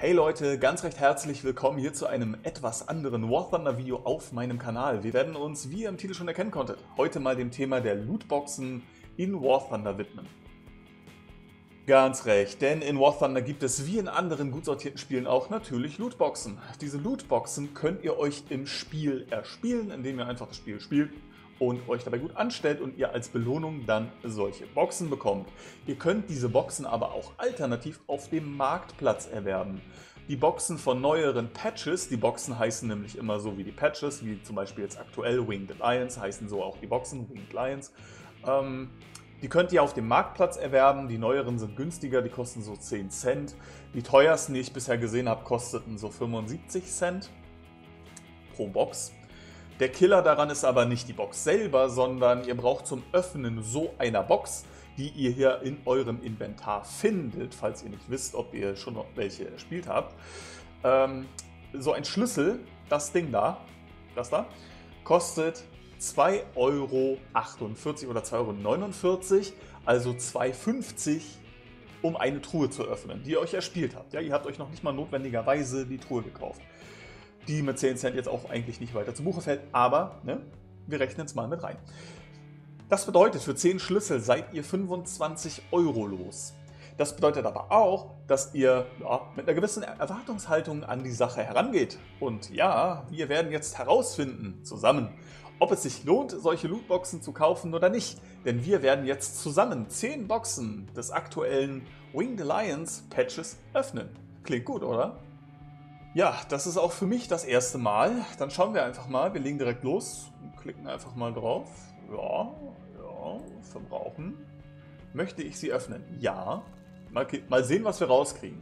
Hey Leute, ganz recht herzlich willkommen hier zu einem etwas anderen War Thunder Video auf meinem Kanal. Wir werden uns, wie ihr im Titel schon erkennen konntet, heute mal dem Thema der Lootboxen in War Thunder widmen. Ganz recht, denn in War Thunder gibt es wie in anderen gut sortierten Spielen auch natürlich Lootboxen. Diese Lootboxen könnt ihr euch im Spiel erspielen, indem ihr einfach das Spiel spielt und euch dabei gut anstellt und ihr als Belohnung dann solche Boxen bekommt. Ihr könnt diese Boxen aber auch alternativ auf dem Marktplatz erwerben. Die Boxen von neueren Patches, die Boxen heißen nämlich immer so wie die Patches, wie zum Beispiel jetzt aktuell Winged Lions, heißen so auch die Boxen, Winged Lions. Die könnt ihr auf dem Marktplatz erwerben, die neueren sind günstiger, die kosten so 10 Cent. Die teuersten, die ich bisher gesehen habe, kosteten so 75 Cent pro Box. Der Killer daran ist aber nicht die Box selber, sondern ihr braucht zum Öffnen so einer Box, die ihr hier in eurem Inventar findet, falls ihr nicht wisst, ob ihr schon noch welche erspielt habt. So ein Schlüssel, das Ding da, das da, kostet 2,48 € oder 2,49 €, also 2,50 €, um eine Truhe zu öffnen, die ihr euch erspielt habt. Ja, ihr habt euch noch nicht mal notwendigerweise die Truhe gekauft, die mit 10 Cent jetzt auch eigentlich nicht weiter zu Buche fällt, aber ne, wir rechnen es mal mit rein. Das bedeutet, für 10 Schlüssel seid ihr 25 € los. Das bedeutet aber auch, dass ihr mit einer gewissen Erwartungshaltung an die Sache herangeht. Und ja, wir werden jetzt herausfinden, zusammen, ob es sich lohnt, solche Lootboxen zu kaufen oder nicht. Denn wir werden jetzt zusammen 10 Boxen des aktuellen Winged Lions Patches öffnen. Klingt gut, oder? Ja, das ist auch für mich das erste Mal. Dann schauen wir einfach mal. Wir legen direkt los. Klicken einfach mal drauf. Ja, verbrauchen. Möchte ich sie öffnen? Ja. Mal sehen, was wir rauskriegen.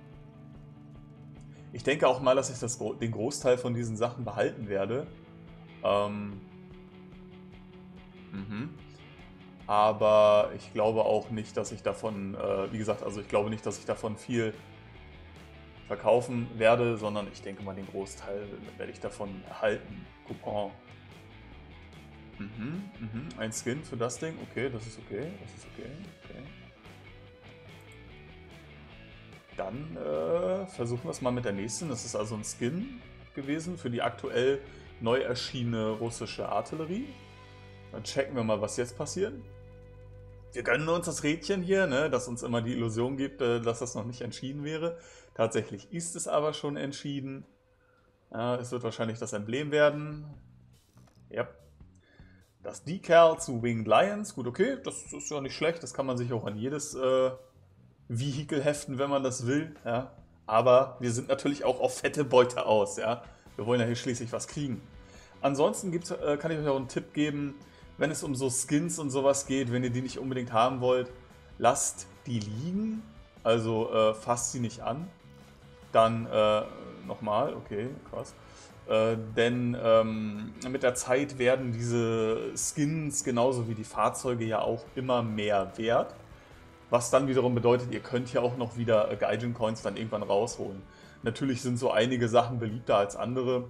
Ich denke auch mal, dass ich den Großteil von diesen Sachen behalten werde. Aber ich glaube auch nicht, dass ich davon, wie gesagt, also ich glaube nicht, dass ich davon viel verkaufen werde, sondern ich denke mal, den Großteil werde ich davon erhalten. Coupon. Ein Skin für das Ding. Okay, das ist okay. Dann versuchen wir es mal mit der nächsten. Das ist also ein Skin gewesen für die aktuell neu erschienene russische Artillerie. Dann checken wir mal, was jetzt passiert. Wir gönnen uns das Rädchen hier, ne, das uns immer die Illusion gibt, dass das noch nicht entschieden wäre. Tatsächlich ist es aber schon entschieden. Es wird wahrscheinlich das Emblem werden. Ja. Das Decal zu Winged Lions. Gut, okay, das ist ja nicht schlecht. Das kann man sich auch an jedes Vehikel heften, wenn man das will. Ja. Aber wir sind natürlich auch auf fette Beute aus. Ja. Wir wollen ja hier schließlich was kriegen. Ansonsten kann ich euch auch einen Tipp geben, wenn es um so Skins und sowas geht, wenn ihr die nicht unbedingt haben wollt, lasst die liegen. Also fasst sie nicht an. Dann nochmal, okay, krass. Denn mit der Zeit werden diese Skins genauso wie die Fahrzeuge ja auch immer mehr wert. Was dann wiederum bedeutet, ihr könnt ja auch noch wieder Gaijin Coins dann irgendwann rausholen. Natürlich sind so einige Sachen beliebter als andere.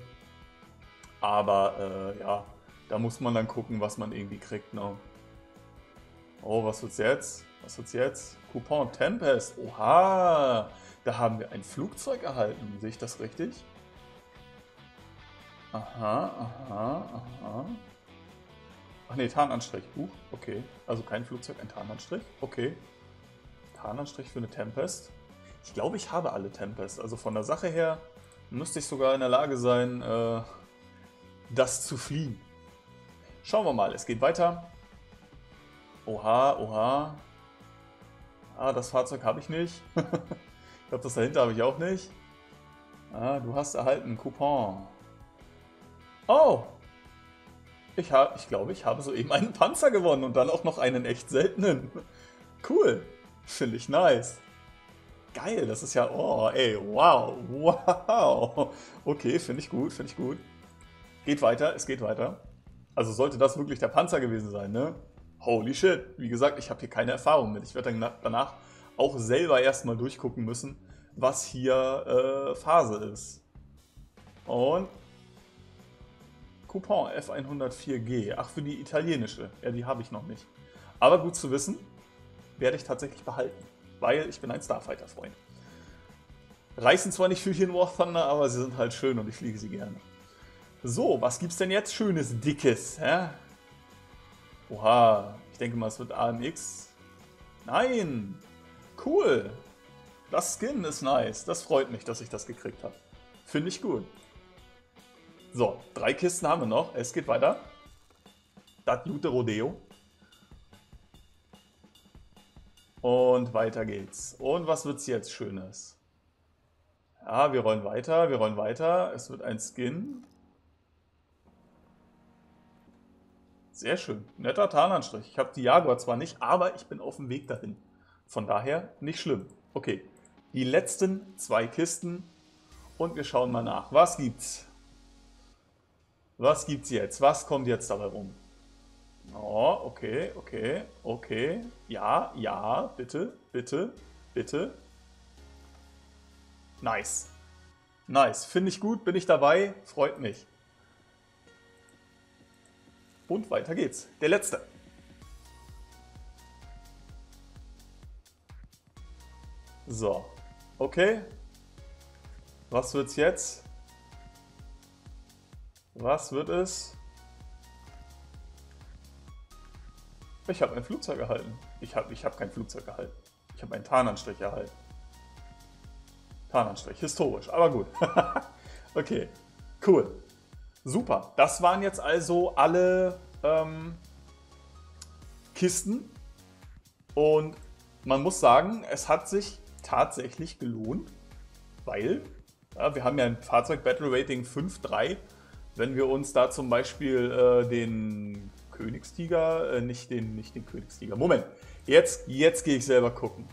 Aber ja, da muss man dann gucken, was man irgendwie kriegt. Ne? Oh, was wird's jetzt? Was wird's jetzt? Coupon Tempest. Oha! Da haben wir ein Flugzeug erhalten. Sehe ich das richtig? Aha. Ach ne, Tarnanstrich. Okay. Also kein Flugzeug, ein Tarnanstrich. Okay. Tarnanstrich für eine Tempest. Ich glaube, ich habe alle Tempest. Also von der Sache her müsste ich sogar in der Lage sein, das zu fliegen. Schauen wir mal, es geht weiter. Oha. Ah, das Fahrzeug habe ich nicht. Ich glaube, das dahinter habe ich auch nicht. Ah, du hast erhalten Coupon. Oh! Ich glaube, ich habe soeben einen Panzer gewonnen und dann auch noch einen echt seltenen. Cool. Finde ich nice. Geil, das ist ja... Oh, ey, wow. Okay, finde ich gut. Geht weiter, es geht weiter. Also sollte das wirklich der Panzer gewesen sein, ne? Holy shit. Wie gesagt, ich habe hier keine Erfahrung mit. Ich werde dann danach auch selber erstmal durchgucken müssen, was hier Phase ist. Und Coupon F104G. Ach, für die italienische. Ja, die habe ich noch nicht. Aber gut zu wissen, werde ich tatsächlich behalten. Weil ich bin ein Starfighter-Freund. Reißen zwar nicht viel hier in War Thunder, aber sie sind halt schön und ich fliege sie gerne. So, was gibt's denn jetzt Schönes, Dickes? Hä? Oha, ich denke mal, es wird AMX. Nein! Cool! Das Skin ist nice. Das freut mich, dass ich das gekriegt habe. Finde ich gut. So, 3 Kisten haben wir noch. Es geht weiter. Das gute Rodeo. Und weiter geht's. Und was wird's jetzt Schönes? Ja, wir rollen weiter, wir rollen weiter. Es wird ein Skin. Sehr schön. Netter Tarnanstrich. Ich habe die Jaguar zwar nicht, aber ich bin auf dem Weg dahin. Von daher nicht schlimm. Okay, die letzten 2 Kisten. Und wir schauen mal nach. Was gibt's? Was gibt's jetzt? Was kommt jetzt dabei rum? Oh, okay, okay, okay. Ja, ja, bitte, bitte, bitte. Nice. Nice. Finde ich gut, bin ich dabei, freut mich. Und weiter geht's. Der letzte. So. Okay. Was wird's jetzt? Was wird es? Ich habe ein Flugzeug erhalten. Ich hab kein Flugzeug erhalten. Ich habe einen Tarnanstrich erhalten. Tarnanstrich, historisch, aber gut. Okay, cool. Super. Das waren jetzt also alle Kisten. Und man muss sagen, es hat sich tatsächlich gelohnt, weil ja, wir haben ja ein Fahrzeug-Battle-Rating 5,3. Wenn wir uns da zum Beispiel den Königstiger, nicht den Königstiger. Moment, jetzt gehe ich selber gucken.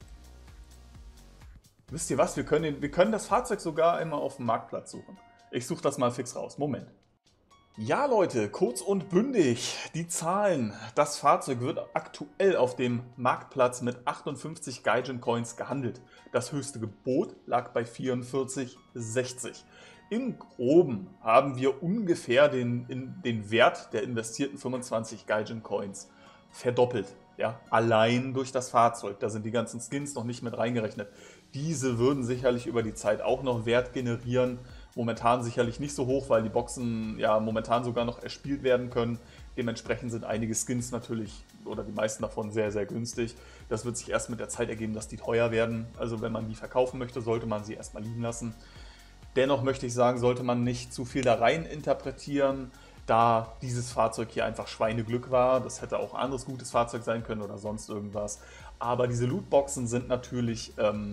Wisst ihr was? Wir können das Fahrzeug sogar einmal auf dem Marktplatz suchen. Ich suche das mal fix raus. Moment. Ja Leute, kurz und bündig, die Zahlen. Das Fahrzeug wird aktuell auf dem Marktplatz mit 58 Gaijin Coins gehandelt. Das höchste Gebot lag bei 44,60. Im Groben haben wir ungefähr den Wert der investierten 25 Gaijin Coins verdoppelt. Ja, allein durch das Fahrzeug. Da sind die ganzen Skins noch nicht mit reingerechnet. Diese würden sicherlich über die Zeit auch noch Wert generieren. Momentan sicherlich nicht so hoch, weil die Boxen ja momentan sogar noch erspielt werden können. Dementsprechend sind einige Skins natürlich, oder die meisten davon, sehr, sehr günstig. Das wird sich erst mit der Zeit ergeben, dass die teuer werden. Also wenn man die verkaufen möchte, sollte man sie erstmal liegen lassen. Dennoch möchte ich sagen, sollte man nicht zu viel da rein interpretieren, da dieses Fahrzeug hier einfach Schweineglück war. Das hätte auch ein anderes gutes Fahrzeug sein können oder sonst irgendwas. Aber diese Lootboxen sind natürlich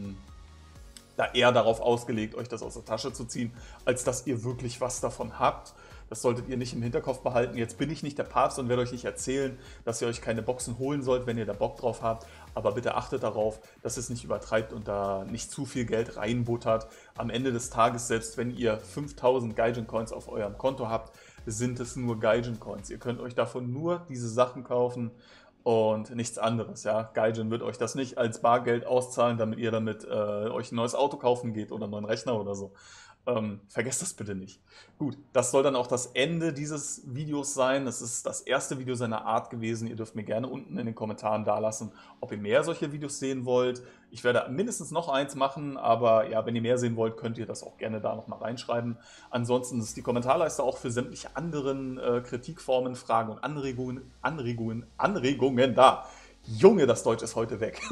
da eher darauf ausgelegt, euch das aus der Tasche zu ziehen, als dass ihr wirklich was davon habt. Das solltet ihr nicht im Hinterkopf behalten. Jetzt bin ich nicht der Papst und werde euch nicht erzählen, dass ihr euch keine Boxen holen sollt, wenn ihr da Bock drauf habt. Aber bitte achtet darauf, dass es nicht übertreibt und da nicht zu viel Geld reinbuttert. Am Ende des Tages, selbst wenn ihr 5000 Gaijin Coins auf eurem Konto habt, sind es nur Gaijin Coins. Ihr könnt euch davon nur diese Sachen kaufen und nichts anderes. Ja? Gaijin wird euch das nicht als Bargeld auszahlen, damit ihr damit euch ein neues Auto kaufen geht oder einen neuen Rechner oder so. Vergesst das bitte nicht. Gut, das soll dann auch das Ende dieses Videos sein. Es ist das erste Video seiner Art gewesen. Ihr dürft mir gerne unten in den Kommentaren dalassen, ob ihr mehr solche Videos sehen wollt. Ich werde mindestens noch eins machen, aber ja, wenn ihr mehr sehen wollt, könnt ihr das auch gerne da nochmal reinschreiben. Ansonsten ist die Kommentarleiste auch für sämtliche anderen Kritikformen, Fragen und Anregungen da. Junge, das Deutsch ist heute weg.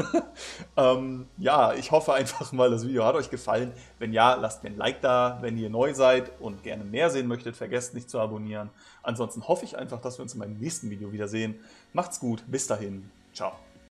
Ja, ich hoffe einfach mal, das Video hat euch gefallen. Wenn ja, lasst mir ein Like da. Wenn ihr neu seid und gerne mehr sehen möchtet, vergesst nicht zu abonnieren. Ansonsten hoffe ich einfach, dass wir uns in meinem nächsten Video wiedersehen. Macht's gut, bis dahin, ciao.